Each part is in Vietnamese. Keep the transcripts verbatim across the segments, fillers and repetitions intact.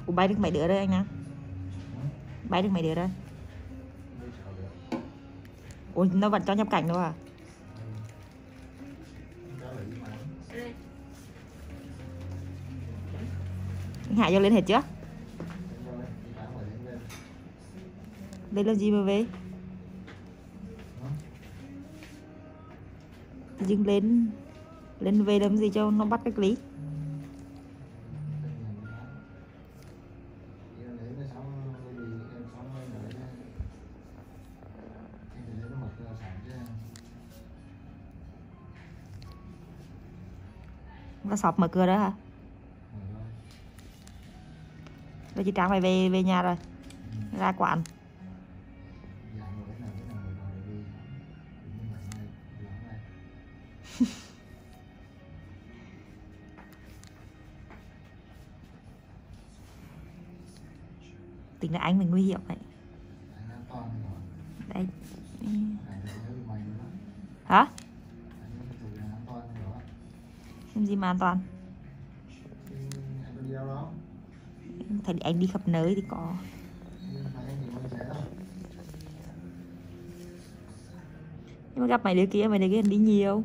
Ủa, bay được mấy đứa đây anh nào? Bay được mấy đứa đây? Ủa, nó vẫn cho nhập cảnh đâu à? Anh Hải cho lên hết chưa? Đây là gì mà về? Dừng lên lên về làm gì cho nó bắt cách lý? Nó sọp mở cửa đó hả? Rồi chị Trang phải về về nhà rồi. Ra quán. Tính là anh mình nguy hiểm vậy. Đây. Hả? Làm gì mà an toàn? Thấy anh đi khắp nơi thì có. Nhưng mà gặp mấy đứa kia, mấy đứa kia đi nhiều.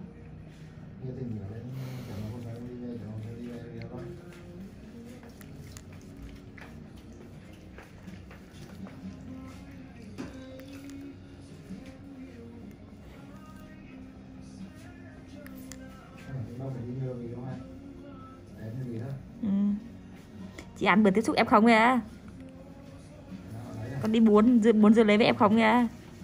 Ừ. Chị ăn bữa tiếp xúc ép không kìa. Con đi bốn bốn giờ lấy với ép không kìa.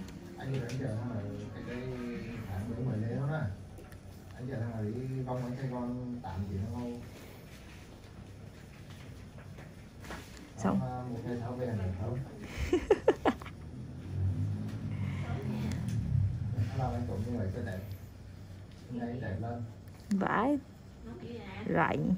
Xong. Vãi. Rảnh.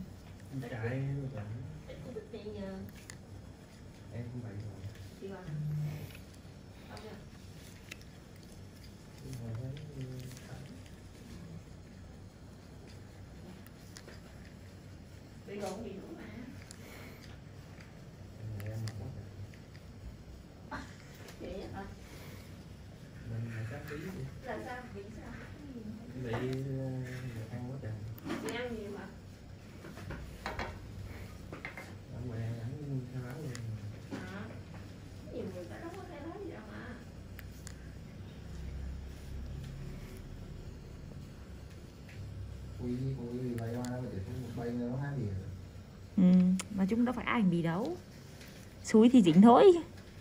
Ừ, nói chung đâu phải ai bị đâu. Xui thì dính thôi.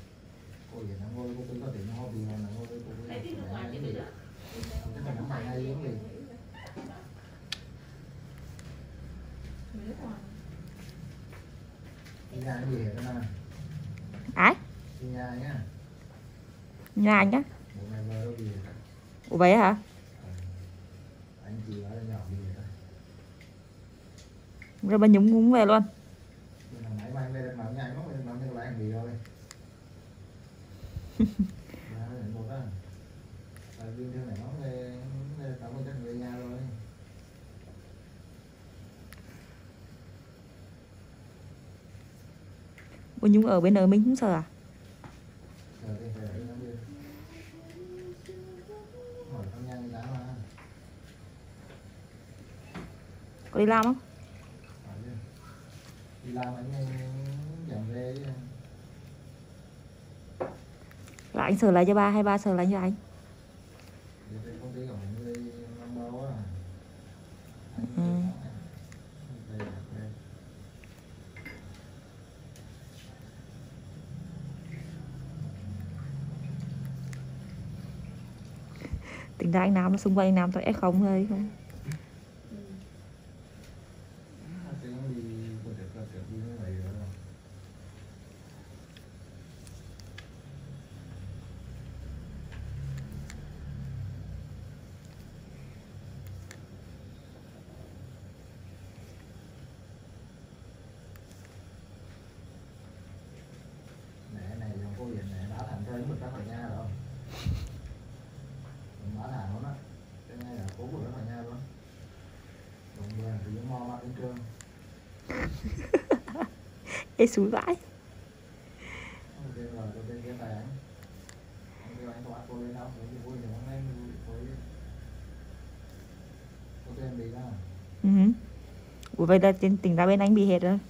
Ai? Nhà anh á? Ủa vậy hả? Rồi bà nhúng ngúng về luôn. Bà nhúng ở bên nơi mình không sợ à? Có đi làm không? Đi làm anh dọn về. Là anh sửa lại cho ba hay ba sửa lại cho anh? Ừ. Tính ra anh Nam nó xung quanh anh Nam tôi ép không thôi không? Ê xúi vãi. Ừ. Ủa vậy là tính ra bên anh bị hết rồi.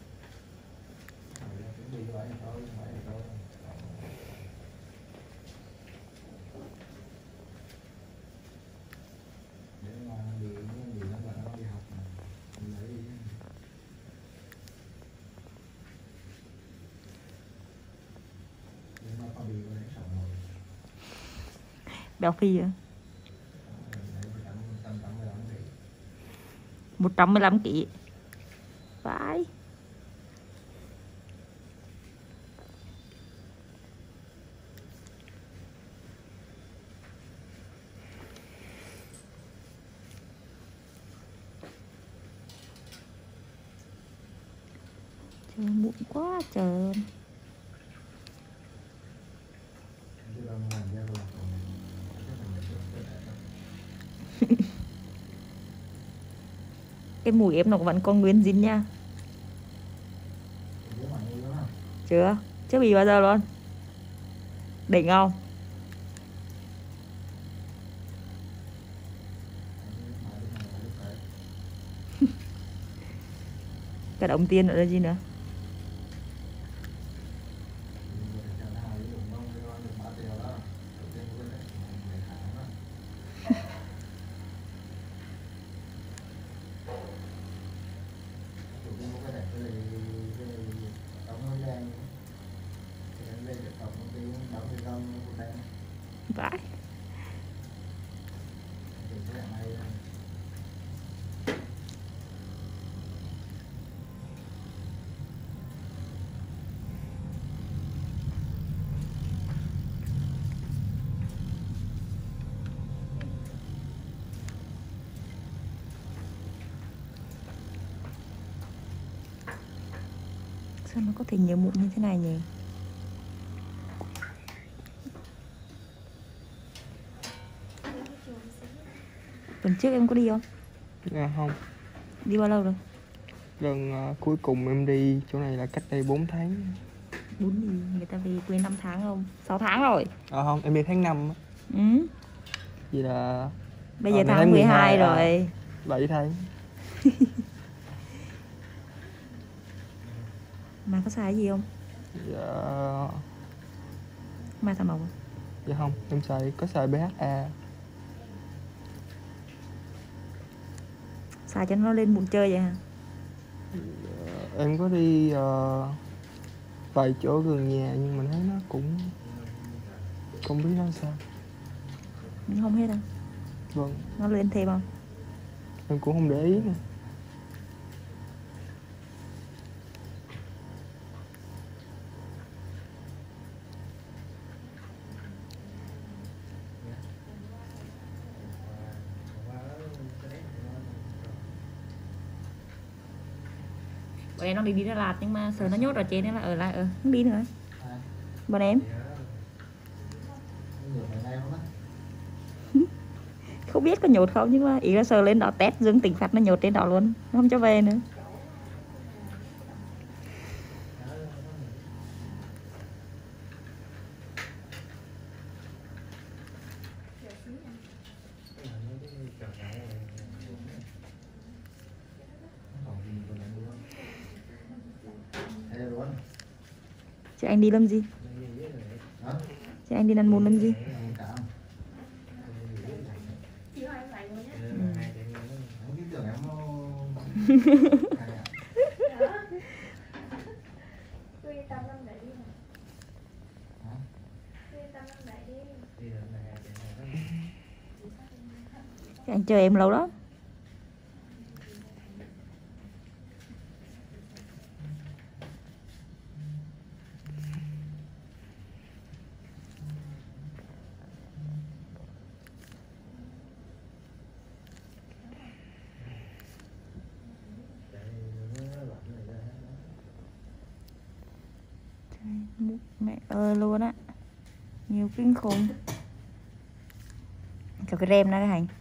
Béo phì à? một trăm mười lăm ki lô gam. Vãi. Trời muộn quá trời. Cái mũi em nó vẫn còn nguyên dính nha. Chưa, chưa bị bao giờ luôn. Đỉnh không? Cái đồng tiền nữa là gì nữa? Vãi. Sao nó có thể nhiều mụn như thế này nhỉ? Tuần trước em có đi không? Dạ không. Đi bao lâu rồi? Lần uh, cuối cùng em đi chỗ này là cách đây bốn tháng. bốn gì? Người ta về quê năm tháng không? sáu tháng rồi. Ờ à, không, em đi tháng năm. Ừ. Vì là bây giờ tháng mười hai rồi. À, bảy tháng. Mà có xài gì không? Dạ. Mà xài màu không? Dạ không, em xài có xài bê hát a. Xài cho nó lên mụn chơi vậy hả? Dạ, em có đi uh, vài chỗ gần nhà nhưng mình thấy nó cũng không biết nó sao. Không hết đâu. Vâng. Nó lên thêm không? Em cũng không để ý nữa. Bọn em nó đi đi Đà Lạt nhưng mà sợ nó nhốt ở trên nên là ở lại ở không đi nữa. Bọn em không biết có nhốt không nhưng mà ý là sợ lên đó test dương tính phát nó nhốt trên đó luôn, nó không cho về nữa. Chứ anh đi làm gì? Chứ anh đi ăn môn làm gì? Anh chờ em lâu đó. Mẹ ơi luôn á, nhiều kinh khủng. Cho cái rem đó cái hành.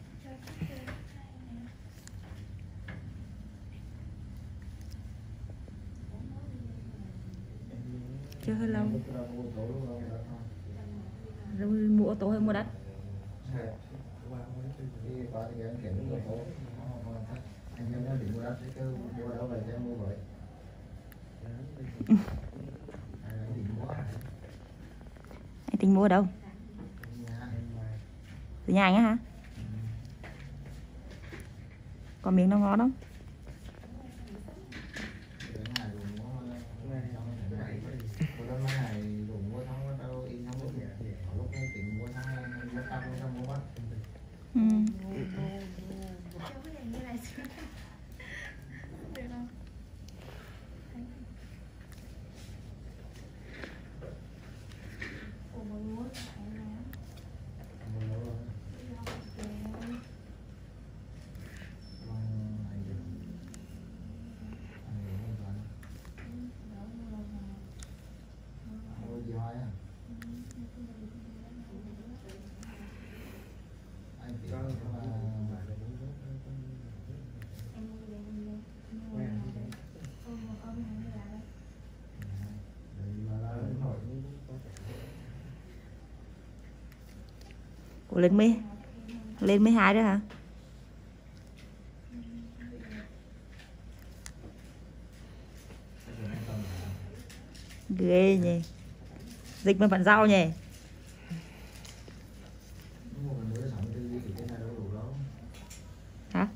Chưa hơi lâu. Rồi mua ô tô hay mua đất? Anh em nói định mua đất chứ mua đâu về cho mua vậy. Anh tính mua ở đâu? Từ nhà anh á hả? Còn miếng nào ngon không? Ừ. Ủa lên mười lên mười hai rồi hả? Ghê nhỉ. Dịch mà vẫn rau nhỉ. Hả?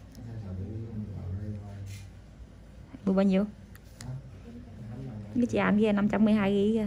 Mua bao nhiêu? Cái chị ăn kia năm trăm mười hai ghi kìa.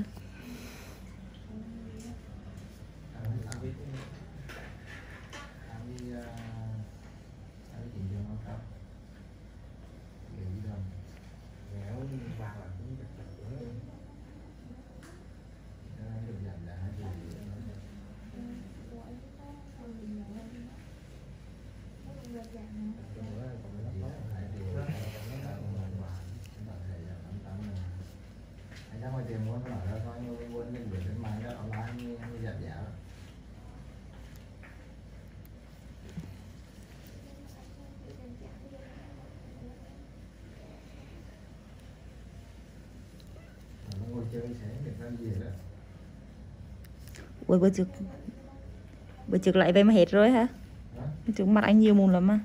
Ui bữa trước bữa trước lại về mà hết rồi hả? Bữa trước mặt anh nhiều mụn lắm mà.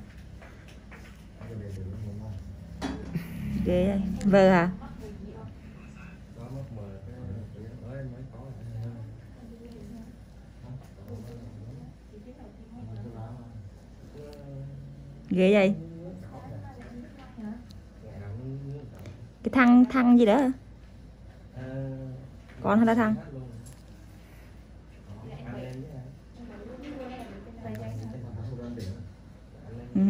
Ghê vậy. Vợ hả? Ghê vậy. Cái thằng thằng gì đó hả? Con hay là thằng? Ừ.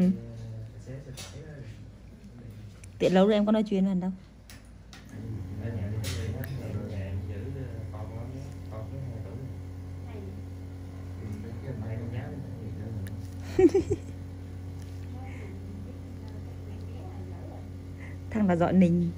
Tiện lâu rồi em có nói chuyện lần đâu. Thằng là dọn nình.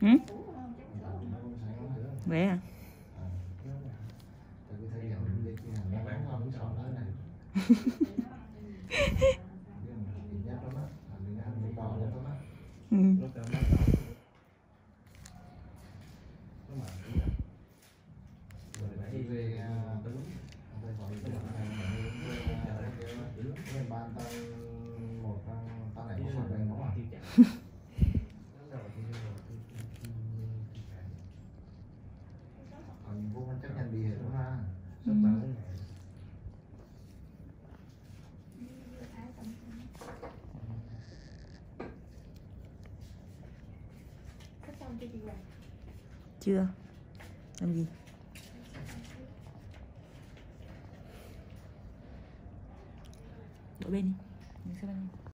Hử? Vậy à? Ừ. Ừ. Chưa. Làm gì? Đổ bên đi. Mình sẽ bên đi.